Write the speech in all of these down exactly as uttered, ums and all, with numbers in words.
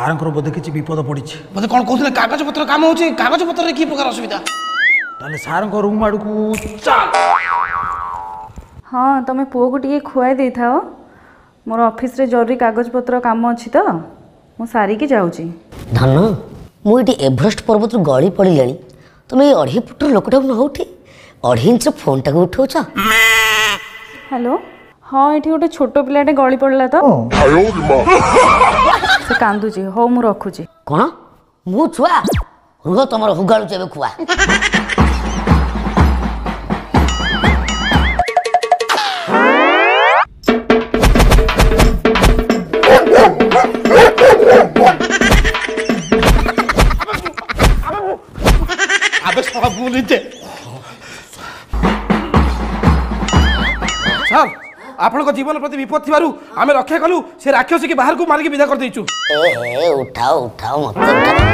ସାରଙ୍କର ବୋଧେ କିଛି ବିପଦ ପଡ଼ିଛି। ବୋଧେ କ'ଣ କହୁଥିଲେ କାଗଜ ପତ୍ର କାମ ହେଉଛି, କାଗଜ ପତ୍ରରେ କି ପ୍ରକାର ଅସୁବିଧା? ତାହେଲେ ସାରଙ୍କ ରୁମ୍ ଆଡ଼କୁ ଚାଲ। ହଁ ତମେ ପୁଅକୁ ଟିକେ ଖୁଆଇ ଦେଇଥାଅ, ମୋର ଅଫିସରେ ଜରୁରୀ କାଗଜପତ୍ର କାମ ଅଛି ତ, ମୁଁ ସାରିକି ଯାଉଛି। ଧନ ମୁଁ ଏଠି ଏଭରେଷ୍ଟ ପର୍ବତରୁ ଗଳି ପଡ଼ିଲାଣି, ତମେ ଏଇ ଅଢ଼େଇ ଫୁଟର ଲୋକଟାକୁ ନ ଉଠି ଅଢ଼େଇ ଇଞ୍ଚର ଫୋନ୍ଟାକୁ ଉଠାଉଛ। ହ୍ୟାଲୋ, ହଁ ଏଠି ଗୋଟେ ଛୋଟ ପିଲାଟେ ଗଳି ପଡ଼ିଲା ତ, ସେ କାନ୍ଦୁଛି। ହଉ ମୁଁ ରଖୁଛି। କ'ଣ ମୁଁ ଛୁଆ? ରୁହ ତମର ହୁଗାଳୁଛି ଏବେ ଖୁଆ। ସାର୍ ଆପଣଙ୍କ ଜୀବନ ପ୍ରତି ବିପଦ ଥିବାରୁ ଆମେ ରକ୍ଷା କଲୁ, ସେ ରାକ୍ଷସ କି ବାହାରକୁ ମାରିକି ବିଦା କରିଦେଇଛୁ। ଏ ଉଠାଅ ଉଠାଅ ମତେ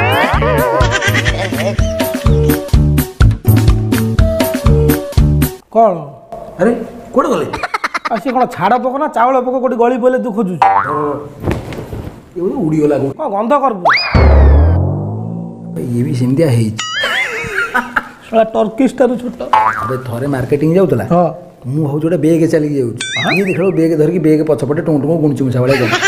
କ'ଣ? ଆରେ କୋଉଠି ଗଲେ? ଆଉ ସିଏ କ'ଣ ଛାଡ଼ ପୋକ ନା ଚାଉଳ ପୋକ କୋଉଠି ଗଳି ପଡ଼ିଲେ ତୁ ଖୋଜୁଛୁ? ଉଡ଼ିଗଲା କ'ଣ ଗନ୍ଧ କରିବୁ? ଇଏ ବି ସେମିତିଆ ହେଇଛି। ଟର୍କିଶଟାରୁ ଛୋଟ। ଏବେ ଥରେ ମାର୍କେଟିଂ ଯାଉଥିଲା, ହଁ ମୁଁ ଭାବୁଛି ଗୋଟେ ବେଗ ଚାଲିକି ଯାଉଛି, ଇଏ ଦେଖିଲା ବେଗ ଧରିକି ବେଗ ପଛପଟେ ଟୁଁ ଟୁଁ ଗୁଣୁଚି ମୁଛା ଭଳିଆ ଯାଉଛି।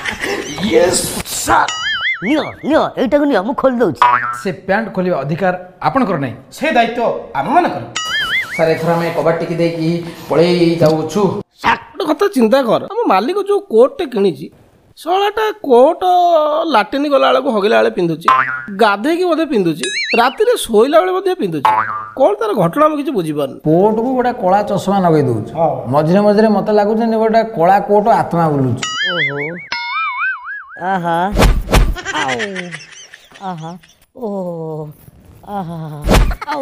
ନିଅ ନିଅ ଏଇଟାକୁ ନିଅ, ମୁଁ ଖୋଲି ଦେଉଛି। ସେ ପ୍ୟାଣ୍ଟ ଖୋଲିବା ଅଧିକାର ଆପଣଙ୍କର ନାହିଁ, ସେ ଦାୟିତ୍ୱ ଆମମାନଙ୍କର। ସାର୍ ଏଥର ଆମେ କବାଟ ଟିକି ଦେଇକି ପଳେଇ ଯାଉଛୁ। ଗୋଟେ କଥା ଚିନ୍ତା କର, ଆମ ମାଲିକ ଯୋଉ କୋଟ୍ଟେ କିଣିଛି, ଶଳାଟା କୋଟ୍ ଲାଟିନ୍ ଗଲାବେଳକୁ ହଗିଲା ବେଳେ ପିନ୍ଧୁଛି, ଗାଧେଇକି ବୋଧେ ପିନ୍ଧୁଛି, ରାତିରେ ଶୋଇଲା ବେଳେ ମଧ୍ୟ ପିନ୍ଧୁଛି। କ'ଣ ତାର ଘଟଣା ମୁଁ କିଛି ବୁଝିପାରୁନି। କୋଟକୁ ଗୋଟେ କଳା ଚଷମା ଲଗେଇ ଦଉଛି, ମଝିରେ ମଝିରେ ମତେ ଲାଗୁଛି ଗୋଟେ କଳା କୋଟ ଆତ୍ମା ବୁଲୁଛି। ଓହୋ ଆହା ଆହା ଓ ଆହା ଆଉ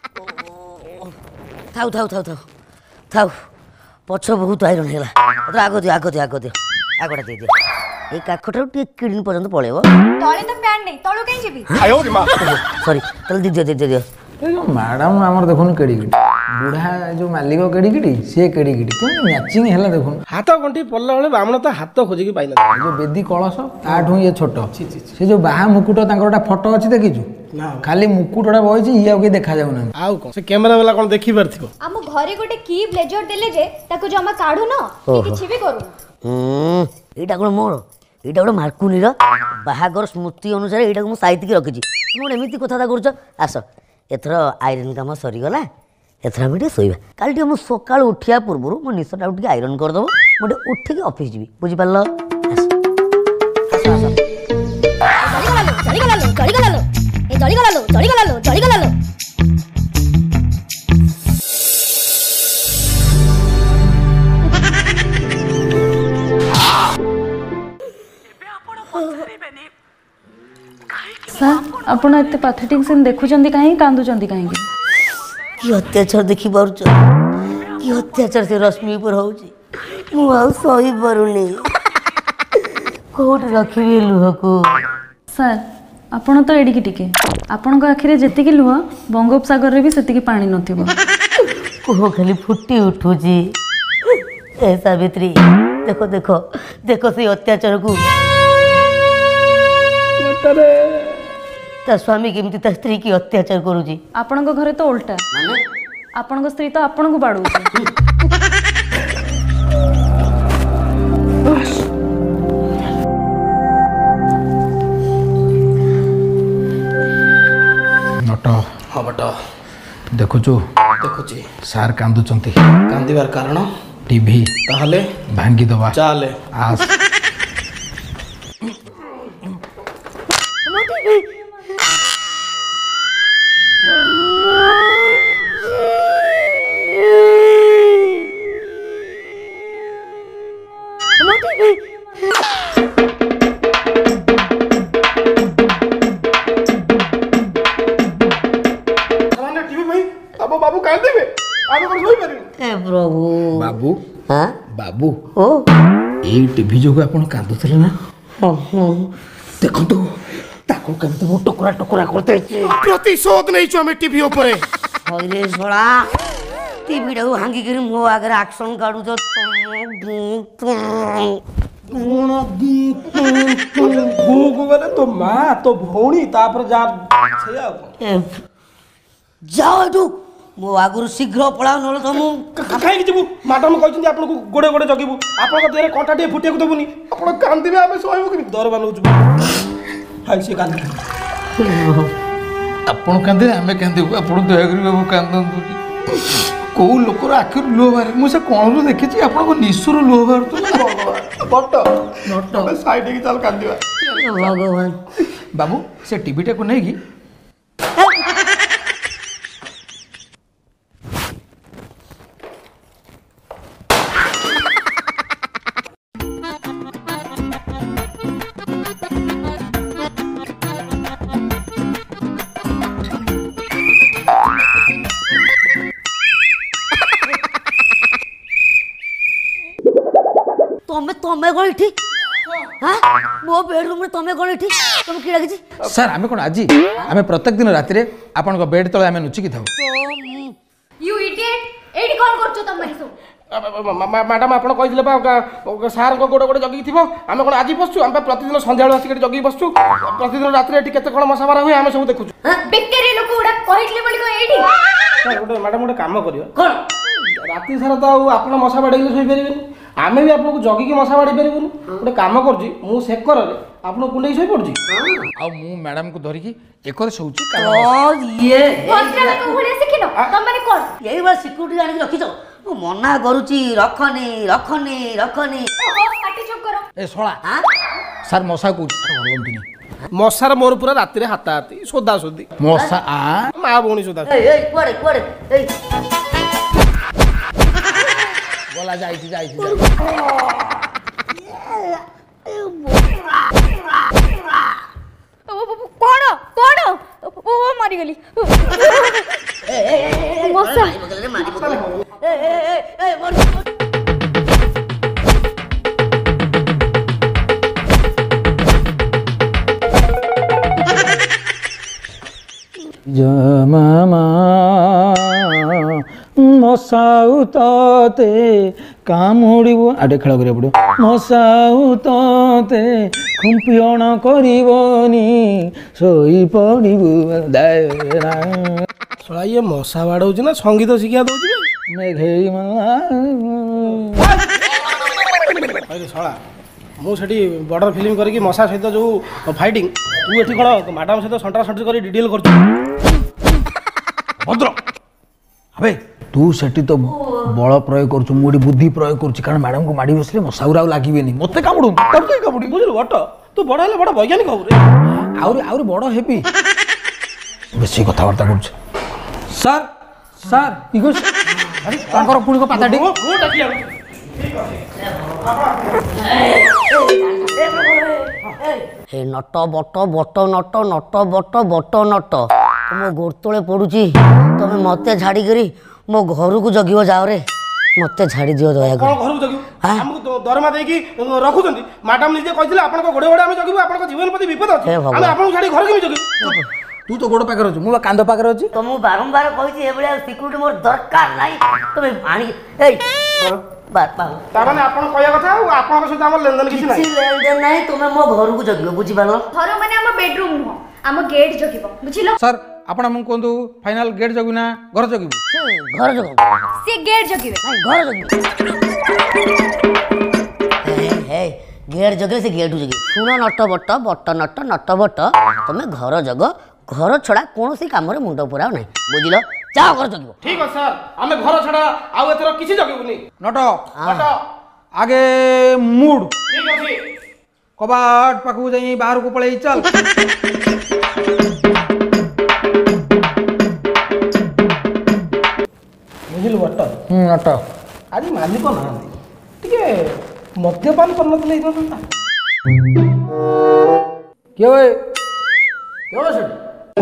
ଥାଉ ଥାଉ ଥାଉ ଥାଉ ଥାଉ ପଛ ବହୁତ ଆଇରନ୍ ହେଲା। ଆଗ ଦିଅ ଆଗ ଦିଅ ଆଗ ଦିଅ ଆଗଟା ଦେଇଦିଅ। এই কাঠটাও টিকে কিডনি পর্যন্ত পড়েব। তলে তো প্যান্ট নেই, তলু কেন যাবি? সরি তাহলে দিদিও দিদিও দিও। এই যে ম্যাডাম আমার দেখুন কেড়ি কেড়ি, বুড়া যে মালিক কেড়ি কেড়ি, সে কেড়ি কেড়ি, কেমন ম্যাচিং হেলা দেখুন। হাত গଣ୍ଠି পড়ଲା ବେଳେ ବାମଣ ତା ହାତ ଖୋଜିକି ପାଇଲା। ଯୋଉ ବେଦି କଳସ ତାଠୁ ଇଏ ଛୋଟ, ସେ ଯୋଉ ବାହା ମୁକୁଟ ତାଙ୍କର ଗୋଟେ ଫଟୋ ଅଛି ଦେଖିଛୁ? ଖାଲି ମୁକୁଟଟା ବଇଛି, ଇଏ ଆଉ କେହି ଦେଖା ଯାଉନାହାନ୍ତି। ଆଉ କଣ ସେ କ୍ୟାମେରା ବାଲା କଣ ଦେଖି ପାରଥିବ? ଆମ ଘରେ ଗୋଟେ କି ବ୍ଲେଜର ଦେଲେ ଯେ ତାକୁ ଜମା କାଢୁନ କି କିଛି ବି କରୁନ। ହୁଁ ଏଇଟା କଣ ମୋର? এইটা গোটে মার্কুনির বাহাগর স্মৃতি অনুসারে এইটাকে মু সাইতিকি রখিছি। তুমি এমিতি কথাটা করছ। আস এথর আইরন কাম সরিগলা, এথর আমি টিকে শোইবা। কালি টিকে মু সকাল উঠিয়া পূর্বরু মো নিশটা টিকে আইরন করদেব, মু টিকে উঠিকি অফিস যাবি। বুঝিপারল? আস আস আস। চলিগলালো চলিগলালো এ চলিগলালো চলিগলালো চলিগলালো। ସାର୍ ଆପଣ ଏତେ ପାଥେଟିକ୍ ସିନ୍ ଦେଖୁଛନ୍ତି କାହିଁକି, କାନ୍ଦୁଛନ୍ତି କାହିଁକି? କି ଅତ୍ୟାଚାର ଦେଖିପାରୁଛ? କି ଅତ୍ୟାଚାର ସେ ରଶ୍ମି ଉପରେ ହଉଛି, ମୁଁ ଆଉ ସହିପାରୁନି। କୋଉଠି ରଖିବି ଲୁହକୁ? ସାର୍ ଆପଣ ତ ଏଡ଼ିକି ଟିକେ, ଆପଣଙ୍କ ଆଖିରେ ଯେତିକି ଲୁହ ବଙ୍ଗୋପସାଗରରେ ବି ସେତିକି ପାଣି ନଥିବ। କୁହ ଖାଲି ଫୁଟି ଉଠୁଛି। ଏ ସାବିତ୍ରୀ ଦେଖ ଦେଖ ଦେଖ ସେଇ ଅତ୍ୟାଚାରକୁ। ତା ସ୍ୱାମୀ କେମିତି ତା ସ୍ତ୍ରୀ କି ଅତ୍ୟାଚାର କରୁଛି। ଆପଣଙ୍କ ଘରେ ତ ଓଲଟା, ଆପଣଙ୍କ ସ୍ତ୍ରୀ ତ ଆପଣଙ୍କୁ ବାଡ଼ଉଛି। ନଟ ହଁ ବଟ ଦେଖୁଛୁ? ଦେଖୁଛି। ସାର୍ କାନ୍ଦୁଛନ୍ତି। କାନ୍ଦିବାର କାରଣ? ଟିଭି ତାହେଲେ ଭାଙ୍ଗିଦବା। ଚାଲେ ଆସ। বাবু কাঁদিবে, আমি কোন শোই পারিনি। ଏ ପ୍ରଭୁ ବାବୁ ହଁ ବାବୁ ଓ ଏଇ ଟିଭି ଯୋଗୁଁ ଆପଣ କାନ୍ଦୁଥିଲେ ନା? ଦେଖନ୍ତୁ ତାକୁ କେମିତି ମୁଁ ଟୁକୁରା ଟୁକୁରା କରିଦେଇଛି। ପ୍ରତିଶୋଧ ନେଇଛୁ ଆମେ ଟିଭି ଉପରେ। ହଇରେ ଶଳା ଟିଭିଟାକୁ ଭାଙ୍ଗିକିରି ମୋ ଆଗରେ ଆକ୍ସନ କାଢୁଛ। ବୋଉ ମାନେ ତୋ ମା ତୋ ଭଉଣୀ ତାପରେ ଯା ସେଇଆ ଆଉ କଣ। ଯାଅ ଏଠୁ ମୋ ଆଗରୁ ଶୀଘ୍ର ପଳାଅ ନହେଲେ ତ ମୁଁ କାହିଁକି ଯିବୁ ମ୍ୟାଡାମ କହିଛନ୍ତି ଆପଣଙ୍କୁ ଗୋଡେ ଗୋଡେ ଜଗିବୁ ଆପଣଙ୍କ ଦେହରେ କଣ୍ଟା ଟିକେ ଫୁଟିବାକୁ ଦେବୁନି ଆପଣ କାନ୍ଦିବେ ଆମେ ସହିବୁ କେମିତି ଦରବା ନେଉଛୁ ଭାଇ ସେ କାନ୍ଦିବେ ଆପଣ କାନ୍ଦିଲେ ଆମେ କାନ୍ଦିବୁ ଆପଣ ଦୟାକରି ବାବୁ କାନ୍ଦନ୍ତୁନି କୋଉ ଲୋକର ଆଖିରୁ ଲୁହ ବାହାରେ ମୁଁ ସେ କଣରୁ ଦେଖିଛି ଆପଣଙ୍କ ନିଶୁରୁ ଲୁହ ବାହାରୁଥିଲା ବଟ ନଟ ସାଇଡ୍ ହେଇକି ଚାଲ କାନ୍ଦିବା ଭଗବାନ ବାବୁ ସେ ଟିଭିଟାକୁ ନେଇକି ତମେ ତମେ କଣ ଏଠି ମୋ ବେଡରୁମ୍ ରେ ତମେ କଣ ଏଠି ତମେ କିଏ ଡାକିଛି ସାର୍ ଆମେ କ'ଣ ଆଜି ଆମେ ପ୍ରତ୍ୟେକ ଦିନ ରାତିରେ ଆପଣଙ୍କ ବେଡ୍ ତଳେ ଆମେ ଲୁଚିକି ଥାଉ ୟୁ ଇଡିଏଟ୍ ଏଇଠି କ'ଣ କରୁଛ ତମେ ସବୁ ମ୍ୟାଡାମ ଆପଣ କହିଥିଲେ ବା ସାର୍ଙ୍କ ଗୋଡେ ଗୋଡେ ଜଗିକି ଥିବ ଆମେ କ'ଣ ଆଜି ବସୁଛୁ ଆମେ ପ୍ରତିଦିନ ସନ୍ଧ୍ୟାବେଳୁ ଆସିକି ଏଠି ଜଗିକି ବସୁଛୁ ପ୍ରତିଦିନ ରାତିରେ ଏଠି କେତେ କ'ଣ ମଶା ମାରା ହୁଏ ଆମେ ସବୁ ଦେଖୁଛୁ ବେକାରୀ ଲୋକ ଗୁଡା କହିଥିଲେ ବୋଲି କ'ଣ ଏଇଠି ଗୋଟେ ମ୍ୟାଡାମ ଗୋଟେ କାମ କରିବା କ'ଣ ରାତି ସାରା ତ ଆଉ ଆପଣ ମଶା ବାଡ଼େଇଲେ ଶୋଇପାରିବେନି ଆମେ ବି ଆପଣଙ୍କୁ ଜଗିକି ମଶା ବାଡ଼େଇ ପାରିବୁନି ଗୋଟେ କାମ କରୁଛି ମୁଁ ସେକରରେ ଆପଣ କୁଣ୍ଡେଇ ଶୋଇ ପଡୁଛି ଆଉ ମୁଁ ମ୍ୟାଡାମକୁ ଧରିକି ଏକରେ ଶୋଉଛି ଇଏ ଭଦ୍ରଲୋକ ଭଳିଆ ଶିଖିନ ତମେ କ'ଣ ଏଇଭଳିଆ ସିକ୍ୟୁରିଟି ଆଣିକି ରଖିଛ ମୁଁ ମନା କରୁଛି ରଖନି ରଖନି ରଖନି ଓହୋ ପାଟି ଚୁପ୍ କର ଏ ଶଳା ସାର୍ ମଶା କହୁଛି ସାର୍ ଭଲନ୍ତିନି ମଶାର ମୋର ପୁରା ରାତିରେ ହାତାହାତି ସୋଦା ସୋଦି ମଶା ଆ ମା ଭଉଣୀ ସୋଦା ଏଇ ଏଇ କୁଆଡେ କୁଆଡେ ଏଇ ଗଲା ଯାଇଛି ଯାଇଛି କ'ଣ କ'ଣ ଓ ମରିଗଲି ମଶା ଜମାମା ମଶାଉ ତତେ କାମୁଡ଼ିବ ଆଟେ ଖେଳ କରିବାକୁ ପଡ଼ିବ ମଶାଉ ତତେ ଖୁମ୍ପିଅଣ କରିବନି ଶୋଇ ପଡ଼ିବୁ ଶଳା ଇଏ ମଶା ବାଡ଼ଉଛି ନା ସଙ୍ଗୀତ ଶିକ୍ଷା ଦଉଛି ମେଘେଇ ଶଳା ମୁଁ ସେଠି ବର୍ଡର ଫିଲ୍ମ କରିକି ମଶା ସହିତ ଯୋଉ ଫାଇଟିଂ ତୁ ଏଠି କ'ଣ ମ୍ୟାଡାମ ସହିତ ସଣ୍ଟା ସଣ୍ଟି କରି ଡିଟେଲ କରୁଛୁ ଭଦ୍ର ଆବେ ତୁ ସେଠି ତ ବଳ ପ୍ରୟୋଗ କରୁଛୁ ମୁଁ ଏଠି ବୁଦ୍ଧି ପ୍ରୟୋଗ କରୁଛି କାରଣ ମ୍ୟାଡାମକୁ ମାଡ଼ି ବସିଲେ ମଶାଗୁରା ଆଉ ଲାଗିବେନି ମତେ କାମୁଡ଼ୁ ତାକୁ କାମୁଡ଼ି ବୁଝିଲୁ ବଟ ତୁ ବଡ଼ ହେଲେ ବଡ଼ ବୈଜ୍ଞାନିକ ହବୁ ରେ ଆହୁରି ଆହୁରି ବଡ଼ ହେବି ବେଶୀ କଥାବାର୍ତ୍ତା କରୁଛି ସାର୍ ସାର୍ ଇଗୋ ତାଙ୍କର ପୁଣି ପାତାଟି ହେ ନଟ ବଟ ବଟ ନଟ ନଟ ବଟ ବଟ ନଟ ମୋ ଗୋଡ଼ ତଳେ ପଡ଼ୁଛି ତମେ ମତେ ଛାଡ଼ିକରି ମୋ ଘରକୁ ଜଗିବ ଯାଓରେ ମତେ ଛାଡ଼ି ଦିଅ ଦୟାକରି ଘରକୁ ଜଗିବୁ ଆମକୁ ଦରମା ଦେଇକି ରଖୁଛନ୍ତି ମ୍ୟାଡାମ ନିଜେ କହିଥିଲେ ଆପଣଙ୍କ ଗୋଡ଼େ ଗୋଡ଼େ ଆମେ ଜଗିବୁ ଆପଣଙ୍କ ଜୀବନ ପ୍ରତି ବିପଦ ଅଛି ଆମେ ଆପଣଙ୍କୁ ଛାଡ଼ି ଘର କେମିତି ଜଗିବୁ ତୁ ତ ଗୋଡ଼ ପାଖରେ ଅଛୁ ମୁଁ ବା କାନ୍ଦ ପାଖରେ ଅଛି ତ ମୁଁ ବାରମ୍ବାର କହିଛି ଏଭଳିଆ ସିକ୍ୟୁରିଟି ମୋର ଦରକାର ନାହିଁ ତମେ ଆଣିକି ଏଇ ତାମାନେ ଆପଣ କହିବା କଥା ଆଉ ଆପଣଙ୍କ ସହିତ ଆମର ଲେନଦେନ କିଛି ନାହିଁ କିଛି ଲେନଦେନ ନାହିଁ ତୁମେ ମୋ ଘରକୁ ଜଗିବ ବୁଝିପାରିଲ ଘର ମାନେ ଆମ ବେଡରୁମ୍ ନୁହଁ ଆମ ଗେଟ୍ ଜଗିବ ବୁଝିଲ ସାର୍ ଆପଣ ଆମକୁ କୁହନ୍ତୁ ଫାଇନାଲ ଗେଟ୍ ଜଗିବୁ ନା ଘର ଜଗିବୁ ଘର ଜଗିବ ସେ ଗେଟ୍ ଜଗିବେ ନାଇଁ ଘର ଜଗିବ ହେ ଗେଟ୍ ଜଗିଲେ ସେ ଗେଟ୍ ଜଗିବ ଶୁଣ ନଟ ବଟ ବଟ ନଟ ନଟ ବଟ ତମେ ଘର ଜଗ ଘର ଛଡ଼ା କୌଣସି କାମରେ ମୁଣ୍ଡ ପୁରାଅ ନାହିଁ ବୁଝିଲ ଯାଅ ଘର ଜଗିବ ଠିକ ଅଛି ସାର୍ ଆମେ ଘର ଛଡ଼ା ଆଉ ଏଥର କିଛି ଜଗିବୁନି ନଟ ନଟ ଆଗେ ମୁଡ୍ ଠିକ ଅଛି କବାଟ ପାଖକୁ ଯାଇ ବାହାରକୁ ପଳେଇ ଚାଲ ବୁଝିଲୁ ବଟ ହୁଁ ନଟ ଆଜି ମାଲିକ ନାହାନ୍ତି ଟିକେ ମଦ୍ୟପାନ କରିନଥିଲେ ହେଇଥାନ୍ତା କିଏ ଭାଇ କେଉଁ ସେଠି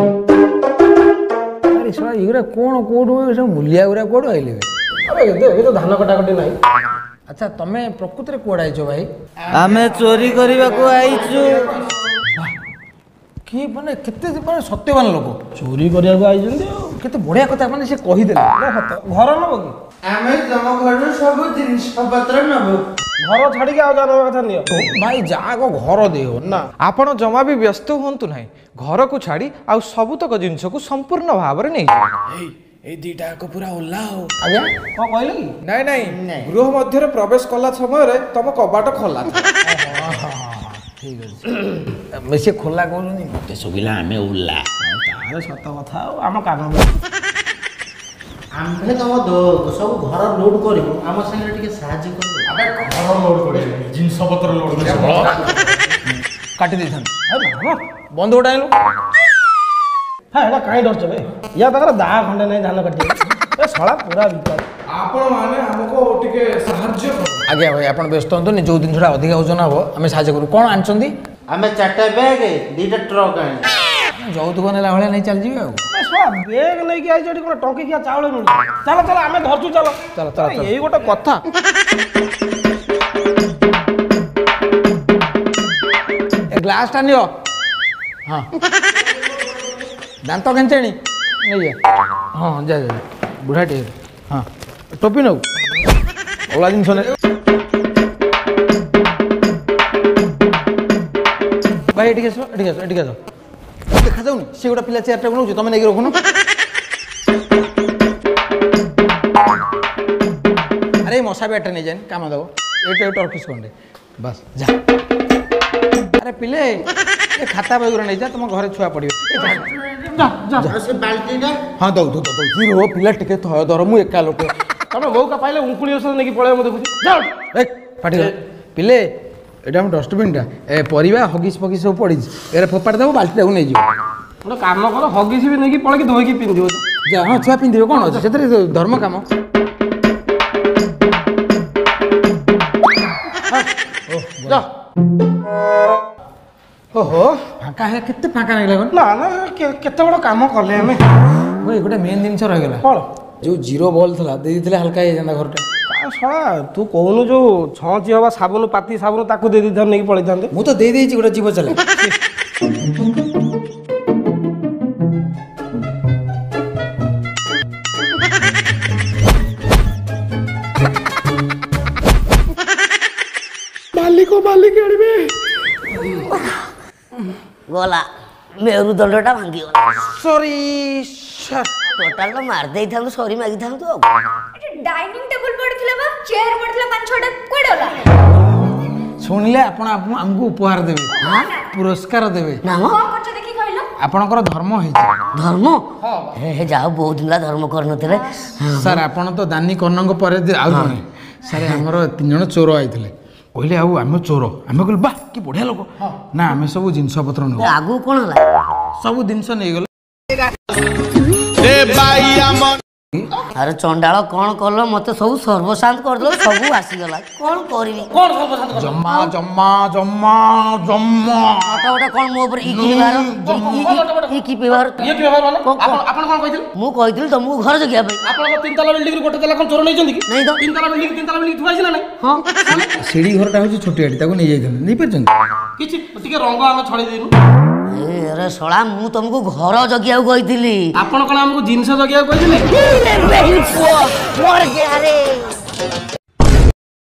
ଆରେ ଶଳା ଏଗୁରା କ'ଣ କୋଉଠୁ ସବୁ ମୂଲିଆ ଗୁରା କୋଉଠୁ ଆଇଲେ ଆରେ ଏବେ ତ ଧାନ କଟାକଟି ନାହିଁ ଆଚ୍ଛା ତମେ ପ୍ରକୃତରେ କୁଆଡ଼େ ଆଇଛ ଭାଇ ଆମେ ଚୋରି କରିବାକୁ ଆଇଛୁ କି ମାନେ କେତେ ମାନେ ସତ୍ୟବାନ ଲୋକ ଚୋରି କରିବାକୁ ଆଇଛନ୍ତି ଆଉ କେତେ ବଢ଼ିଆ କଥା ମାନେ ସେ କହିଦେଲେ ଘର ନବ କି ଆମେ ତମ ଘରୁ ସବୁ ଜିନିଷ ପତ୍ର ନେବୁ ଘର ଛାଡ଼ିକି ଆଉ ଯାହା କଥା ନିଅ ଭାଇ ଯାକ ଘର ଦେହ ନା ଆପଣ ଜମା ବି ବ୍ୟସ୍ତ ହୁଅନ୍ତୁ ନାହିଁ ଘରକୁ ଛାଡ଼ି ଆଉ ସବୁତକ ଜିନିଷକୁ ସମ୍ପୂର୍ଣ୍ଣ ଭାବରେ ନେଇଯିବେ ଏଇ ଦିଟା ଯାକ ପୁରା ଓଲା ଆଉ ଆଜ୍ଞା କଣ କହିଲେ କି ନାଇଁ ନାଇଁ ଗୃହ ମଧ୍ୟରେ ପ୍ରବେଶ କଲା ସମୟରେ ତମ କବାଟ ଖୋଲା ଠିକ୍ ଅଛି ବେଶୀ ଖୋଲା କହୁଛନ୍ତି ମତେ ଶୁଭିଲା ଆମେ ଉଲ୍ଲା ତାହେଲେ ସତ କଥା ଆଉ ଆମ କାମ ଆମେ ତମ ସବୁ ଘର ଲୋଡ୍ କରିବୁ ଆମ ସାଙ୍ଗରେ ଟିକେ ସାହାଯ୍ୟ କରିବୁ ଆମେ ଘର ଲୋଡ୍ କରିବୁ ଜିନିଷ ପତ୍ର ଲୋଡ୍ କରିବୁ କାଟି ଦେଇଥାନ୍ତି ବନ୍ଧୁ ଗୋଟେ ଆଣିଲୁ ହଁ ଏଇଟା କାହିଁ ଡରୁଛ ବେ ୟା ପାଖରେ ଦା ଖଣ୍ଡେ ନାହିଁ ଧାନ କାଟି ଏ ଶଳା ପୁରା ବିକାର ଆପଣ ମାନେ ଆମକୁ ଟିକେ ସାହାଯ୍ୟ କରନ୍ତୁ ଆଜ୍ଞା ଭାଇ ଆପଣ ବ୍ୟସ୍ତ ହୁଅନ୍ତୁନି ଯେଉଁ ଜିନିଷଟା ଅଧିକା ଓଜନ ହବ ଆମେ ସାହାଯ୍ୟ କରୁ କ'ଣ ଆଣିଛନ୍ତି ଆମେ ଚାରିଟା ବ୍ୟାଗ୍ ଦିଟା ଟ୍ରକ୍ ଆଣି ଯୌତୁକ ନେଲା ଭଳିଆ ନେଇ ଚାଲିଯିବେ ଆଉ ଏ ଶଳା ବେଗ ନେଇକି ଆଇଛ ଏଠି କ'ଣ ଟଙ୍କିକିଆ ଚାଉଳ ମିଳୁଛି ଚାଲ ଚାଲ ଆମେ ଧରଛୁ ଚାଲ ଚାଲ ଚାଲ ଚାଲ ଏଇ ଗୋଟେ କଥା ଏ ଗ୍ଲାସଟା ନିଅ ହଁ ଦାନ୍ତ କେଞ୍ଚେଣି ନେଇଯା ହଁ ଯା ଯା ବୁଢ଼ାଟି ହଁ ଟୋପି ନେଉ ଅଲଗା ଜିନିଷ ନେ ଭାଇ ଏଠିକି ଆସ ଏଠିକି ଆସ ଏଠିକି ଆସ ଦେଖାଯାଉନି ସେ ଗୋଟେ ପିଲା ଚେୟାରଟାକୁ ନେଉଛି ତମେ ନେଇକି ରଖୁନ ଆରେ ଏଇ ମଶା ବ୍ୟାଟ୍ଟା ନେଇଯାନି କାମ ଦେବ ଏଇଟା ଏଇଟା ଅଫିସ୍ ଖଣ୍ଡେ ବାସ୍ ଯା ଆରେ ପିଲେ ଏ ଖାତା ବହିଗୁରା ନେଇଯା ତମ ଘରେ ଛୁଆ ପଡ଼ିବେ ସେ ବାଲ୍ଟିଟା ହଁ ଦଉ ଦଉ ଦଉ ହିରୋ ପିଲା ଟିକେ ଥୟ ଧର ମୁଁ ଏକା ଲୋକ ତମେ ମଉକା ପାଇଲେ ଉଙ୍କୁଳି ଔଷଧ ନେଇକି ପଳେଇବ ମୁଁ ଦେଖୁଛି ଯାଅ ଏ ପାଟି ପିଲେ ଏଇଟା ଆମ ଡଷ୍ଟବିନ୍ଟା ଏ ପରିବା ହଗିସ୍ ଫଗିସ୍ ସବୁ ପଡ଼ିଛି ଏରେ ଫୋପାଡ଼ି ଦେବ ବାଲ୍ଟିଟାକୁ ନେଇଯିବ ଗୋଟେ କାମ କର ହଗିସି ବି ନେଇକି ପଳେଇକି ଧୋଇକି ପିନ୍ଧିବ ଯା ହଁ ଛୁଆ ପିନ୍ଧିବେ କ'ଣ ଅଛି ସେଥିରେ ଧର୍ମ କାମ ଯା ଓହୋ ଫାଙ୍କା ହେ କେତେ ଫାଙ୍କା ଲାଗିଲା କ'ଣ ନା ନା କେତେ ବଡ଼ କାମ କଲେ ଆମେ ଭାଇ ଗୋଟେ ମେନ୍ ଜିନିଷ ରହିଗଲା କ'ଣ ଯେଉଁ ଜିରୋ ବଲ୍ ଥିଲା ଦେଇ ଦେଇଥିଲେ ହାଲକା ହେଇଯାଇଥାନ୍ତା ଘରଟା ଶଳା ତୁ କହୁନୁ ଯୋଉ ଛଅଞ୍ଚି ହବା ସାବୁନ ପାତି ସାବୁନ ତାକୁ ଦେଇ ଦେଇଥାନ୍ତୁ ନେଇକି ପଳେଇଥାନ୍ତେ ମୁଁ ତ ଦେଇ ଦେଇଛି ଗୋଟେ ଜୀବ ଚାଲେ ମାଲିକ ମାଲିକ ଆଣିବେ ଗଲା ମେରୁଦଣ୍ଡଟା ଭାଙ୍ଗିଗଲା ସରି ଟୋଟାଲ ତ ମାରି ଦେଇଥାନ୍ତୁ ସରି ମାଗିଥାନ୍ତୁ ଆଉ डाइनिंग टेबल पड़थिला बा चेयर पड़थिला पांच छटा कोडे होला ଶୁଣିଲେ ଆପଣ ଆମକୁ ଉପହାର ଦେବେ ପୁରସ୍କାର ଦେବେ ନା ମ कोन करछ देखि कहलो ଆପଣଙ୍କର ଧର୍ମ ହେଇଛି ଧର୍ମ ହେ ହେ ଯାହା ବହୁତ ଦିନ ହେଲା ଧର୍ମ କରିନଥିଲେ ସାର୍ ଆପଣ ତ ଦାନି କର୍ଣ୍ଣଙ୍କ ପରେ ଆଉ ଜଣେ ସାର୍ ଆମର ତିନି ଜଣ ଚୋର ଆଇଥିଲେ କହିଲେ ଆଉ ଆମେ ଚୋର ଆମେ କହିଲୁ ବାଃ କି ବଢ଼ିଆ ଲୋକ ନା ଆମେ ସବୁ ଜିନିଷ ପତ୍ର ନେବୁ ଆଗକୁ କ'ଣ ହେଲା ସବୁ ଜିନିଷ ନେଇଗଲେ ଆରେ ଚଣ୍ଡାଳ କ'ଣ କଲ ମତେ ସବୁ ସର୍ବଶାନ୍ତ କରିଦେଲ ସବୁ ଆସିଗଲା କ'ଣ କରିବି ଜମା ଜମା ଜମା ଜମା ଗୋଟା ଗୋଟା କ'ଣ ମୋ ଉପରେ ଇକି ବ୍ୟବହାର ଇକି ବ୍ୟବହାର ଆପଣ କଣ କହିଥିଲେ ମୁଁ କହିଥିଲି ତମକୁ ଘର ଜଗିବା ପାଇଁ ଆପଣଙ୍କ ତିନି ତାଲା ବିଲ୍ଡିଂ ଗୋଟେ ତାଲା କଣ ଚୋର ନେଇଛନ୍ତି କି ନାଇଁ ତ ତିନି ତାଲା ବିଲ୍ଡିଂ ତିନି ତାଲା ବିଲ୍ଡିଂ ଥୁଆ ହେଇଛି ନା ନାଇଁ ହଁ ସିଡ଼ି ଘରଟା ହେଉଛି ଛୋଟିଆଟି ତାକୁ ନେଇଯାଇଛନ୍ତି ନେଇପାରିଛନ୍ତି କିଛି ଟିକେ ରଙ୍ଗ ଆମେ ଛଡେଇ ଦେଇନୁ ଏ ଆରେ ଶଳା ମୁଁ ତମକୁ ଘର ଜଗିବାକୁ କହିଥିଲି ଆପଣ କଣ ଆମକୁ ଜିନିଷ ଜଗିବାକୁ କହିଥିଲେ ମୋର